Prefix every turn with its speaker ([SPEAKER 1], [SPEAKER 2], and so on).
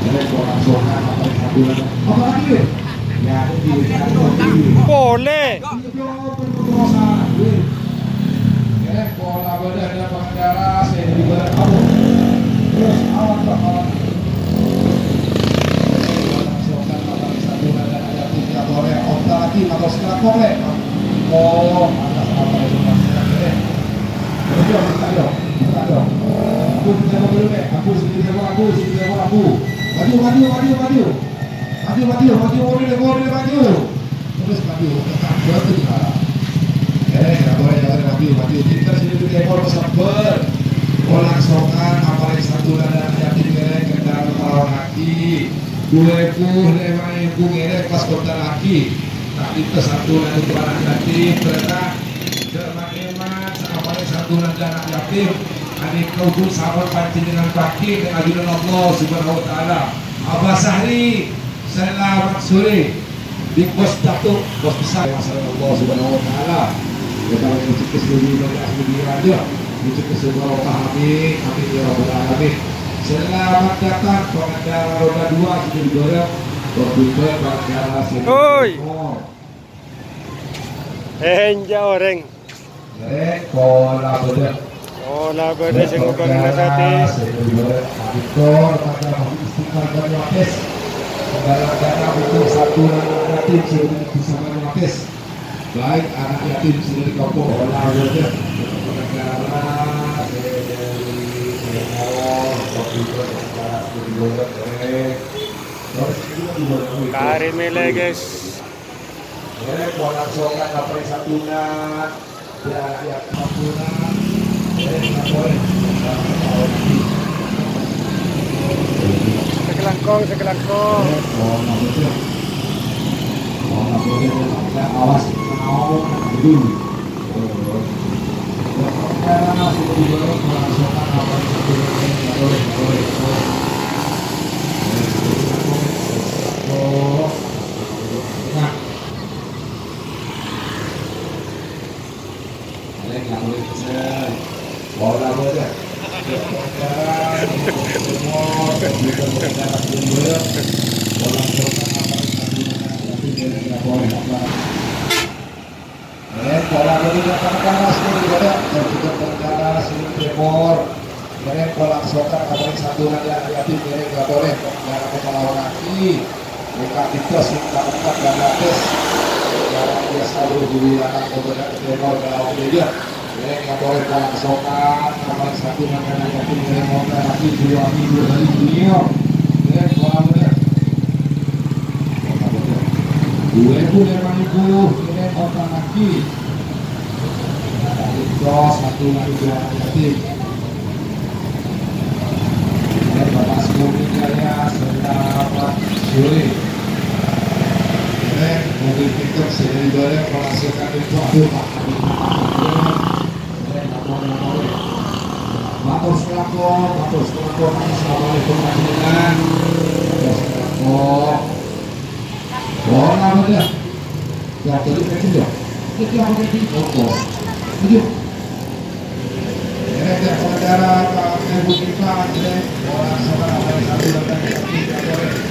[SPEAKER 1] Boleh.
[SPEAKER 2] Bola berada pengendara saya di barat kamu. Terus awan bakalan. Langsungkan makan satu dan ada tiga boleh. Otak lagi atau setelah boleh. Oh, atas apa itu maksudnya? Terus kita dong. Aku bisa dulu deh. Aku sendiri aku. Maju. Terus maju. Tetap di arah. Maju. Kita sini ekor sabar. Langsungkan apalagi satu dan yakin gerek kendaraan melawan kaki. 25.000 gerek pas kota laki. Tak itu satu dan itu anak yatim ternyata hemat apalagi satu dan anak yatim. Adik kau pun sahabat pancing dengan kaki dengan ajudan Allah Subhanahu Wa Taala. Abah Sahri, selamat sore. Di pos jatuh, pos besar masalah Allah Subhanahu Wa Taala. Kita menuju ke seluruh dunia aja, menuju ke seluruh kami ya Rabbal Alamin. Selamat datang pengendara roda 2 sudah digoreng, berbuka pengendara
[SPEAKER 1] Oi. Enja orang.
[SPEAKER 2] Pola bedah.
[SPEAKER 1] Ola berde sing ugang nasati.
[SPEAKER 2] Victor pada istiqlal dan Wapes. Dalam dana untuk satu anak yatim sudah bisa Wapes. Baik anak yatim sudah dikopong olah bedah. Pengendara
[SPEAKER 1] Kari mele guys.
[SPEAKER 2] Pola sokan apa satunya. Ya anak satunya.
[SPEAKER 1] Sekelangkong.
[SPEAKER 2] Awas dulu. Bola bola. Pola berjalan seperti ada dan juga berjalan seperti ekor. Mereka pola sokan apalagi satu yang yatim mereka boleh cara melawan kaki. Mereka dites minta empat dan atas. Cara dia selalu di wilayah kemudian ekor melawan dia. Mereka boleh pola sokan apalagi satu yang yatim mereka boleh kaki dua minggu dari dunia. Mereka pola benar. 25.000 mereka otak kaki. Terus satu lagi dua yatim. Dan Bapak Sumur Jaya selamat sore. Dan mobil pickup sudah digoreng menghasilkan itu Batur Selako Assalamualaikum warahmatullahi wabarakatuh. Bola bedah. Ya tadi kecil ya. Itu yang pakai foto. Tujuh. Ya saudara Pak Ibu kita orang saudara satu dan tiga